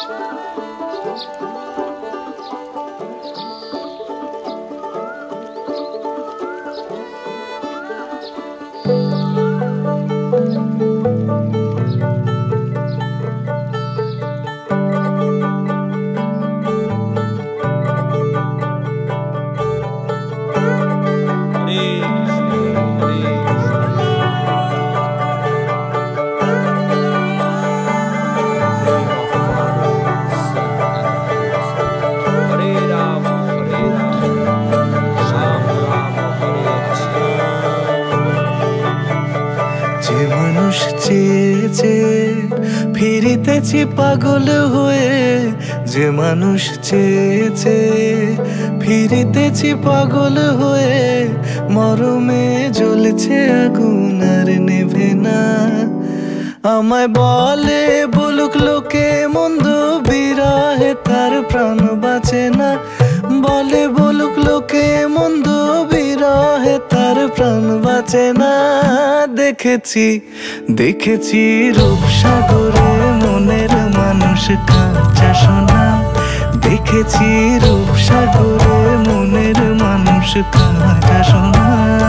যে মানুষ চেয়েছে ফিরিতেছি পাগল হয়ে, যে মানুষ চেয়েছে ফিরিতেছি পাগল হয়ে, মরমে জ্বলছে আগুন আর নেভে না। আমায় বলে বলুক লোকে মন্দ, বিরহে তার প্রাণ বাঁচে না। বলে বলুক লোকে মন্দ, বিরহে তার প্রাণ বাঁচে না। দেখেছি দেখেছি রূপসাগরে মনের মানুষ কাঁচা সোনা। দেখেছি রূপসাগরে মনের মানুষ কাঁচা সোনা।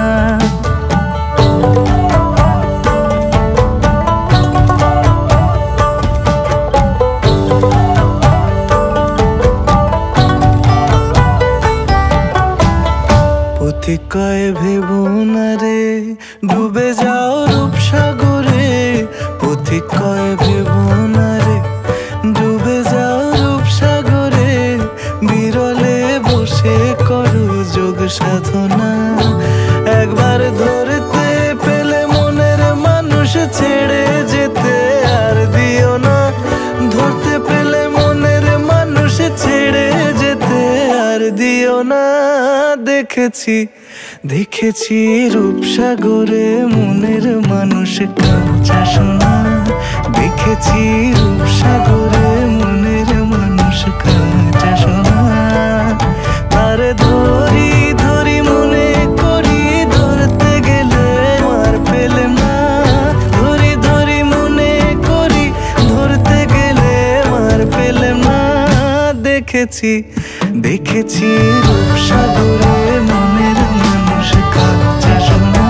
পথিক কয় ভেবো না রে ডুবে যাও রূপসাগরে। পথিক কয় ভেবো না রে ডুবে যাও রূপসাগরে। বিরলে বসে করো যোগ সাধনা। একবার ধরতে পেলে মনের মানুষ ছেড়ে যেতে আর দিও না। ধরতে পেলে মনের মানুষ ছেড়ে যেতে আর দিও না। দেখেছি দেখেছি রূপসাগরে মনের মানুষ কাঁচা সোনা। দেখেছি রূপসাগরে মনের মানুষ কাঁচা সোনা। আর ধরি ধরি মনে করি ধরতে গেলে আর পেলে না। ধরি ধরি মনে করি ধরতে গেলে আর পেলে না। দেখেছি দেখেছি রূপসাগরে মনের মানুষ কাঁচা সোনা।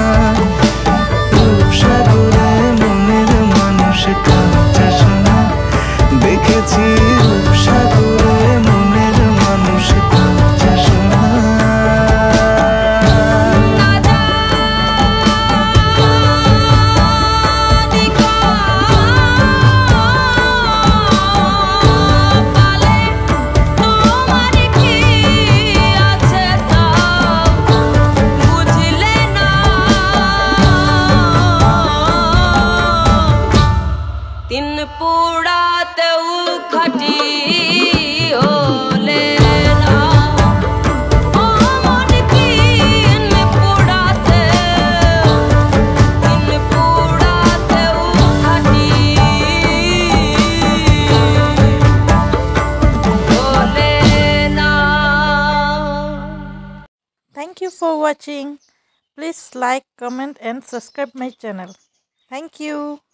রূপসাগরে মনের মানুষ কাঁচা সোনা। দেখেছি রূপসাগরে মনের মানুষ কাঁচা সোনা। Thank you for watching. Please like, comment and subscribe my channel. Thank you.